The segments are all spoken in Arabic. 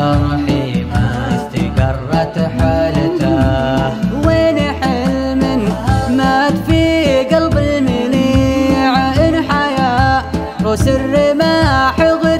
جرحي ما استقرت حالته، وين حلم مات في قلب المنيع انحيا وسر ما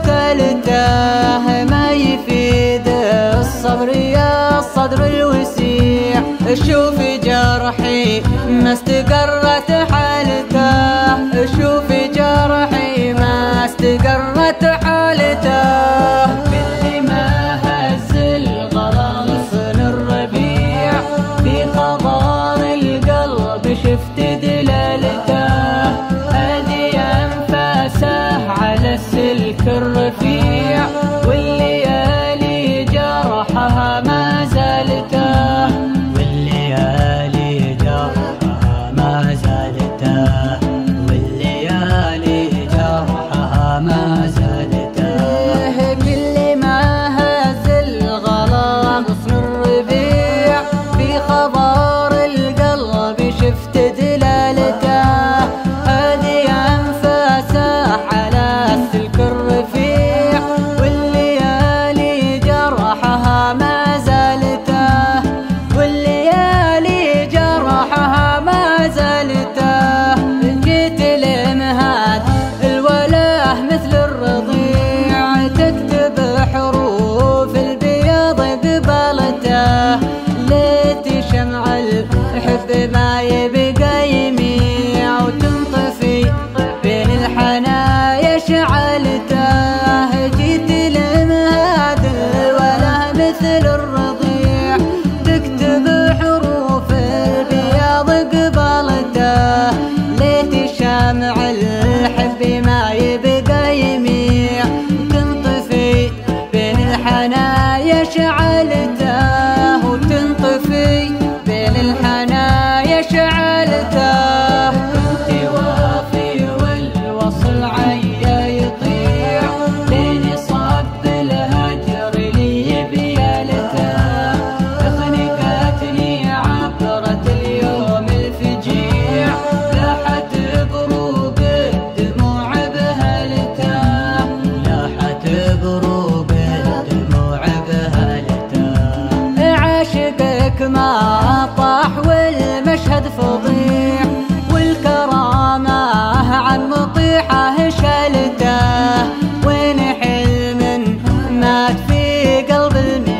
اغتلته، ما يفيد الصبر يا الصدر الوسيع. شوفي جرحي ما استقرت حالته، شوفي جرحي ما استقرت حالته. باللي ما هز الغلا غصن الربيع، في قضار القلب شفت دلالته، هذه أنفاسه على السلك الرفيع، والليالي جرحها ما زالته، والليالي جرحها ما زالته، والليالي جرحها ما زالته. باللي ما هز الغلا غصن الربيع، في خضار القلب شفت دلالته، هذه أنفاسه على السلك الرفيع، والليالي جرحها ما زالته، والليالي جرحها ما زالته. جيت لمهاد الوله مثل الرضيع، تكتب حروف البياض قبالته، ليت شمع الحب ما يبقى يميع، وتنطفي بين الحنايا شعلته. جيت لمهاد الوله مثل الرضيع، تكتب حروف البياض قبالته، ليت شمع الحب ما يبقى يميع، تنطفي بين الحنايا شعلته، وتنطفي بين الحنايا شعلته. كنت وافي والوصل عيا يطيع، لين صب الهجر لي بيالته، خنقتني عبرة اليوم الفجيع، لاحت بروق الدموع بهالته، لاحت بروق الدموع بهالته. عاشقك ما طاح والمشهد فظيع، والكرامة عن مطيحه شالته، وين حلم مات في قلب المنيع